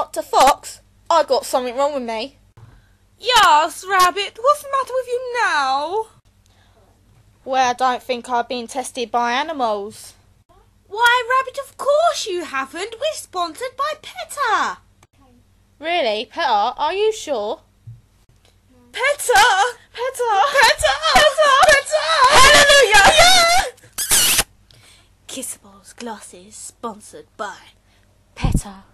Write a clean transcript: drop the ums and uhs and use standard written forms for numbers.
Dr. Fox, I got something wrong with me. Yes, Rabbit, what's the matter with you now? Well, I don't think I've been tested by animals. Why, Rabbit, of course you haven't. We're sponsored by PETA. Really, Peter, are you sure? PETA! PETA! PETA! PETA! PETA! Hallelujah! Yeah! Kissable's glasses sponsored by PETA.